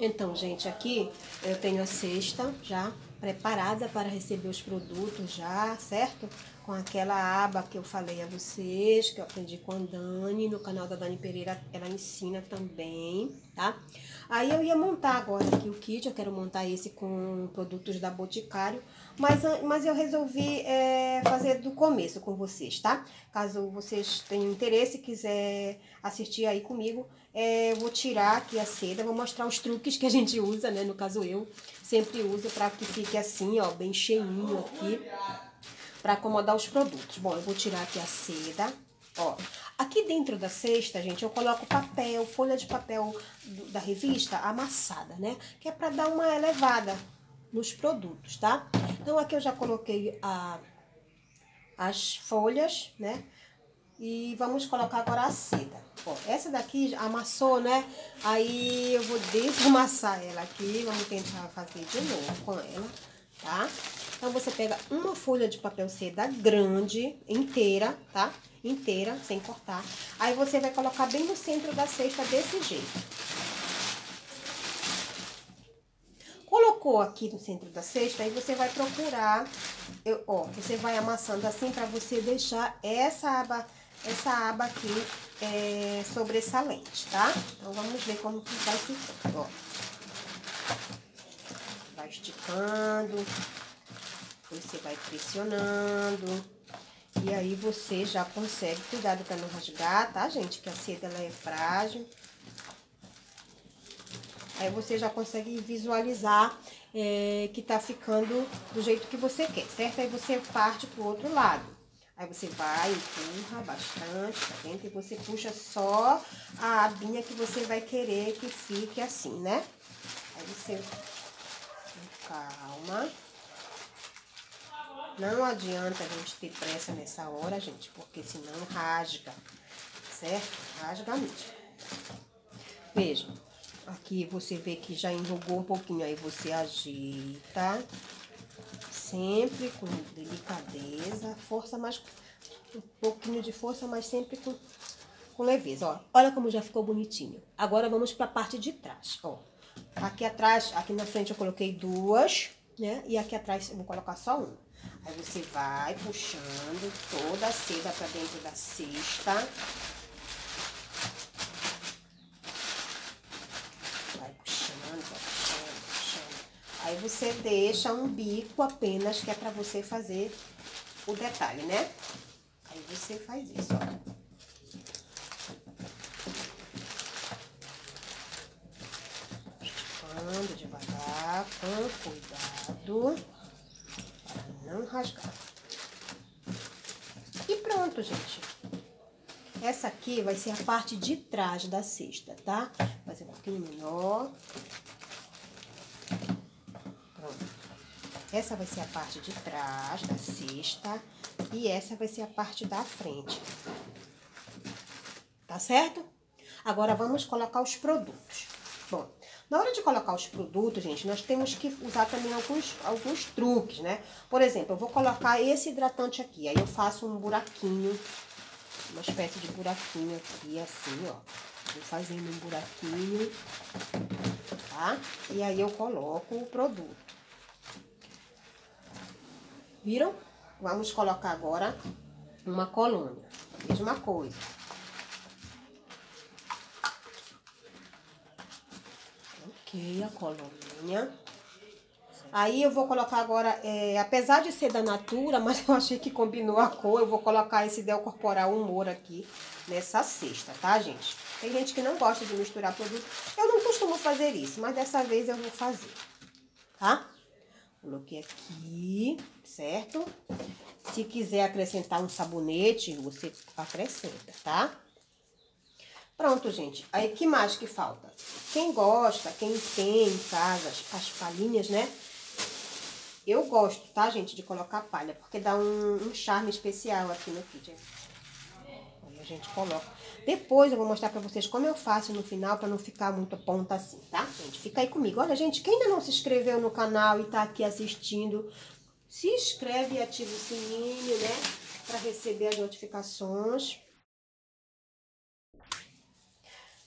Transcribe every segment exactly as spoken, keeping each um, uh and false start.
Então, gente, aqui eu tenho a cesta já preparada para receber os produtos já, certo? Com aquela aba que eu falei a vocês, que eu aprendi com a Dani, no canal da Dani Pereira, ela ensina também, tá? Aí eu ia montar agora aqui o kit, eu quero montar esse com produtos da Boticário, mas, mas eu resolvi é, fazer do começo com vocês, tá? Caso vocês tenham interesse e quiser assistir aí comigo, é, eu vou tirar aqui a seda, vou mostrar os truques que a gente usa, né? No caso eu sempre uso para que fique assim, ó, bem cheinho aqui, para acomodar os produtos. Bom, eu vou tirar aqui a seda, ó. Aqui dentro da cesta, gente, eu coloco papel, folha de papel do, da revista amassada, né? Que é para dar uma elevada nos produtos, tá? Então aqui eu já coloquei a, as folhas, né? E vamos colocar agora a seda. Ó, essa daqui amassou, né? Aí eu vou desamassar ela aqui. Vamos tentar fazer de novo com ela, tá? Então você pega uma folha de papel seda grande, inteira, tá? Inteira, sem cortar. Aí você vai colocar bem no centro da cesta desse jeito. Colocou aqui no centro da cesta, aí você vai procurar, eu, ó, você vai amassando assim para você deixar essa aba, essa aba aqui é, sobressalente, tá? Então vamos ver como que vai ficando, ó. Vai esticando, você vai pressionando, e aí você já consegue, cuidado para não rasgar, tá, gente? Que a seda ela é frágil. Aí você já consegue visualizar é, que tá ficando do jeito que você quer, certo? Aí você parte pro outro lado. Aí você vai, empurra bastante pra dentro e você puxa só a abinha que você vai querer que fique assim, né? Aí você calma. Não adianta a gente ter pressa nessa hora, gente, porque senão rasga, certo? Rasga mesmo. Vejam. Aqui você vê que já enrugou um pouquinho, aí você ajeita, sempre com delicadeza, força mais, um pouquinho de força, mas sempre com, com leveza, ó. Olha como já ficou bonitinho. Agora vamos para a parte de trás, ó. Aqui atrás, aqui na frente eu coloquei duas, né? E aqui atrás eu vou colocar só uma. Aí você vai puxando toda a seda para dentro da cesta. Aí você deixa um bico apenas, que é pra você fazer o detalhe, né? Aí você faz isso, ó. Esticando devagar, com cuidado, para não rasgar. E pronto, gente. Essa aqui vai ser a parte de trás da cesta, tá? Vai ser um pouquinho menor. Essa vai ser a parte de trás da cesta e essa vai ser a parte da frente. Tá certo? Agora vamos colocar os produtos. Bom, na hora de colocar os produtos, gente, nós temos que usar também alguns, alguns truques, né? Por exemplo, eu vou colocar esse hidratante aqui, aí eu faço um buraquinho, uma espécie de buraquinho aqui, assim, ó. Vou fazendo um buraquinho, tá? E aí eu coloco o produto. Viram? Vamos colocar agora uma colônia. Mesma coisa. Ok, a colônia. Aí eu vou colocar agora, é, apesar de ser da Natura, mas eu achei que combinou a cor, eu vou colocar esse Del Corporal Humor aqui nessa cesta, tá, gente? Tem gente que não gosta de misturar produto. Eu não costumo fazer isso, mas dessa vez eu vou fazer, tá? Coloquei aqui, certo? Se quiser acrescentar um sabonete, você acrescenta, tá? Pronto, gente. Aí, que mais que falta? Quem gosta, quem tem em casa as, as palhinhas, né? Eu gosto, tá, gente, de colocar palha, porque dá um, um charme especial aqui no kit. Aí a gente coloca. Depois eu vou mostrar pra vocês como eu faço no final, pra não ficar muito ponta assim, tá? Gente, fica aí comigo. Olha, gente, quem ainda não se inscreveu no canal e tá aqui assistindo, se inscreve e ativa o sininho, né? Pra receber as notificações.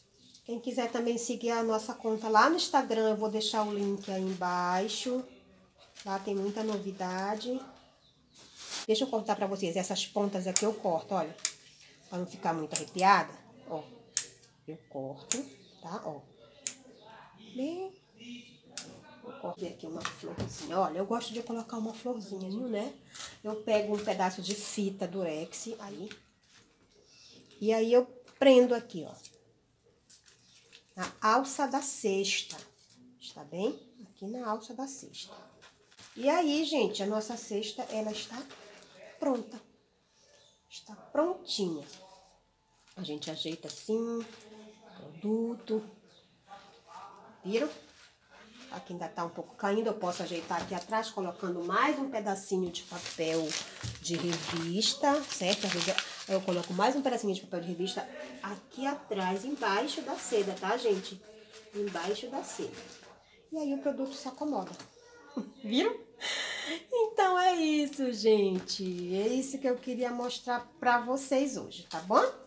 Quem quiser também seguir a nossa conta lá no Instagram, eu vou deixar o link aí embaixo. Lá tem muita novidade. Deixa eu cortar pra vocês. Essas pontas aqui eu corto, olha. Pra não ficar muito arrepiada. Ó. Eu corto, tá? Ó. Bem... Eu cortei aqui uma florzinha. Olha, eu gosto de colocar uma florzinha, viu, né? Eu pego um pedaço de fita durex aí. E aí eu prendo aqui, ó. Na alça da cesta. Está bem? Aqui na alça da cesta. E aí, gente, a nossa cesta, ela está pronta. Está prontinha. A gente ajeita assim, produto. Viram? Aqui ainda tá um pouco caindo, eu posso ajeitar aqui atrás, colocando mais um pedacinho de papel de revista, certo? Eu coloco mais um pedacinho de papel de revista aqui atrás, embaixo da seda, tá, gente? Embaixo da seda. E aí o produto se acomoda. Viram? Então é isso, gente. É isso que eu queria mostrar pra vocês hoje, tá bom?